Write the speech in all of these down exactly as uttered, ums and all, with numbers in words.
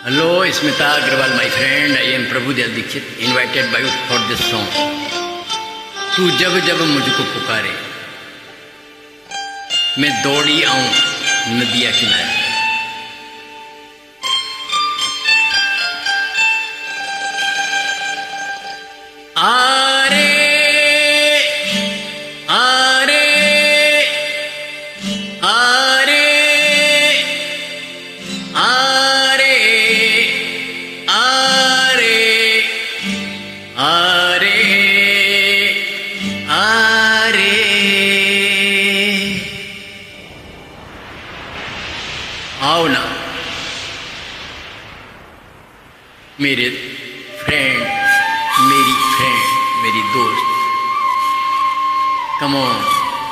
Hello, Smita Agrawal, my friend. I am Prabhudev Dixit, invited by you for this song. तू जब जब मुझको पुकारे, मैं दौड़ी आऊं नदिया किनारे। आरे आरे आरे आरे आरे आरे आरे आओ ना मेरे फ्रेंड, मेरी फ्रेंड, मेरी दोस्त, कम ऑन।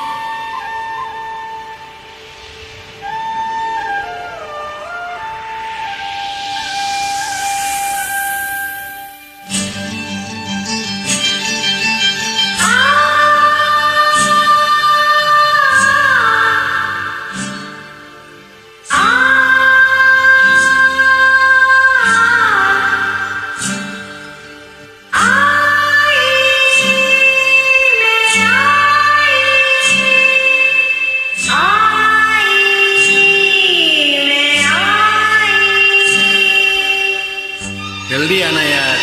जल्दी आना यार।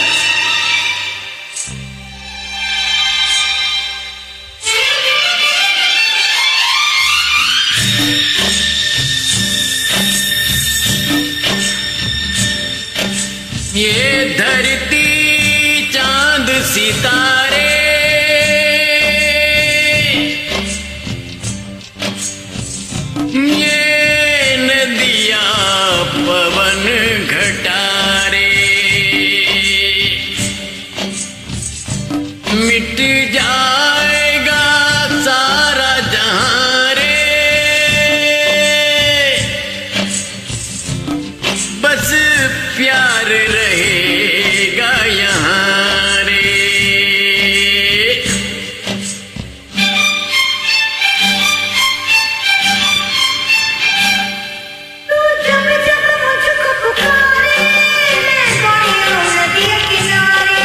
ये धरती चांद सितारे ये नदियां पवन घटारे मिट जाएगा सारा जहां रे, बस प्यार रहेगा यहाँ रे। तू जब जब मुझको पुकारे, मैं दौड़ी आऊं नदिया किनारे।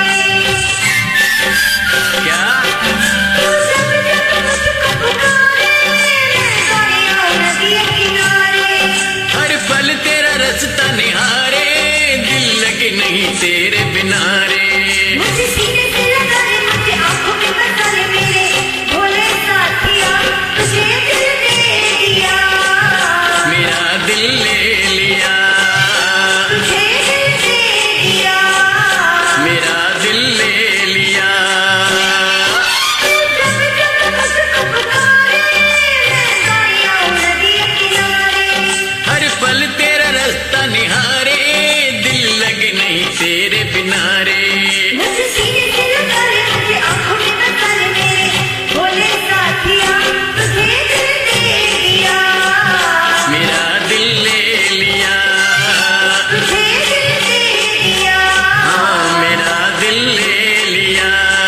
क्या तू जब जब मुझको पुकारे, मैं दौड़ी आऊं नदिया किनारे। हर पल तेरा रास्ता निहारे, दिल लगे नहीं तेरे बिना रे। मुझे सीने से लगा ले, मुझे आंखों के बसा ले मेरे भोले साथिया, तुझे दिल दे दिया, मेरा दिल ले लिया, तुझे दिल दे दिया, मेरा दिल ले लिया। तू जब जब मुझको पुकारे, मैं दौड़ी आऊं नदिया किनारे। हर पल तेरा रास्ता निहारे, दिल लगे नहीं तेरे बिना रे। मुझे सीने से लगा ले, मुझे आंखों में बसा ले मेरे भोले साथिया, तुझे दिल दे दिया, मेरा दिल ले लिया, तुझे दिल दे दिया। हाँ मेरा दिल ले लिया।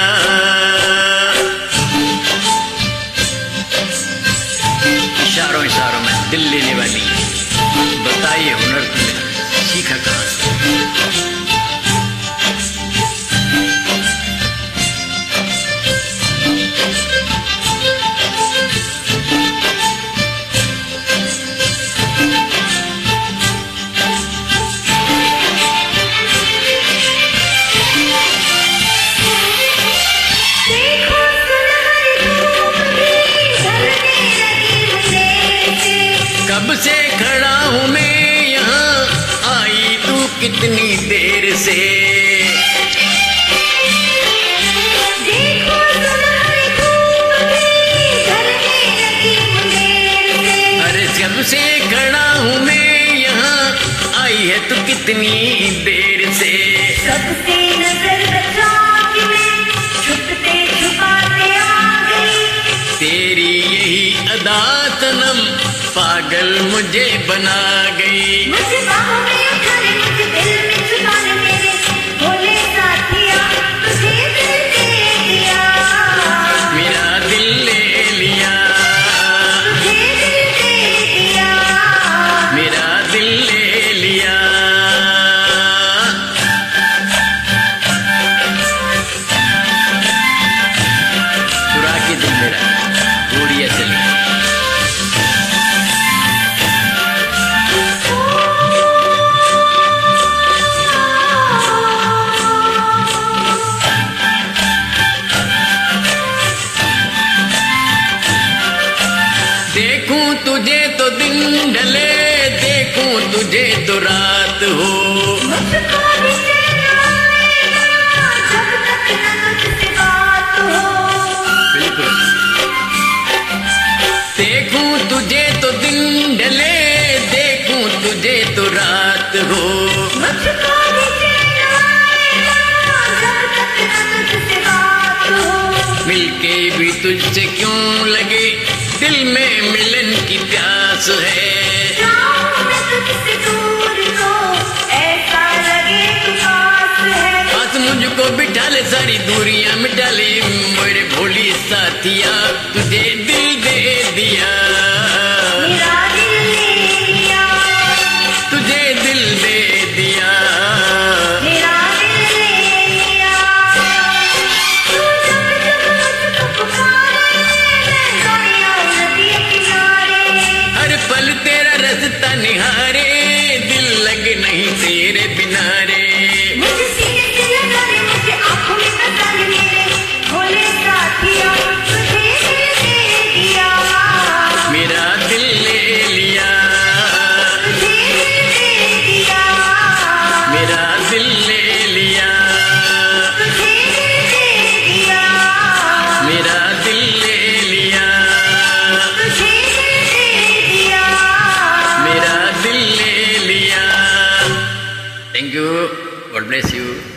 इशारों इशारों में दिल लेने वाली, बताइए हुनर तुमने सीखा कहाँ से? देखो सुनहरी धूप भी ढलने लगी मुझे से। कब से खड़ा हूँ मैं यहाँ, आई तू कितनी देर से। देखो सुनहरी धूप भी ढलने लगी मुझे से। अरे जब से खड़ा हूँ मैं यहाँ, आई है तू कितनी देर से। सबसे नजर बचा के मैं छुपते छुपाते आ गई। तेरी यही अदा सनम पागल मुझे बना गई। मुझे बाहों में उठा ले, मुझे दिल में छुपा ले मेरे भोले साथिया, तुझे दिल दे दिया, मेरा दिल ले लिया, तुझे दिल दे दिया, मेरा दिल ले लिया। तो रात हो। मुझको भी चैन आएगा जब तक न तुझसे बात हो। बिल्कुल। देखूं तुझे तो दिन ढले, देखूं तुझे तो रात हो। मुझको भी चैन आएगा जब तक न तुझसे बात हो। मिलके भी तुझसे क्यों लगे, दिल में मिलन की प्यास है। जाऊं मैं तुझसे दूर तो ऐसा लगे तू पास है। पास मुझको बिठा ले, सारी दूरियां मिटा ले, मेरे भोली साथिया तुझे दिल दे दिया। मेरा दिल ले लिया, तुझे दिल दे दिया। मेरा दिल ले लिया। तू जब जब मुझको पुकारे, मैं दरिया नदी किनारे। हर पल तेरा रास्ता निहारे, दिल लगे नहीं तेरे बिना रे। मुझे सीने से लगा रे, मुझे आँखों में बसा ले मेरे भोले साथिया, तुझे दिल दे दिया। मेरा दिल ले लिया, तुझे दिल दे दिया। मेरा दिल ले लिया, तुझे दिल दे दिया। मेरा दिल ले लिया, तुझे दिल दे दिया। मेरा दिल ले लिया। Thank you, God bless you.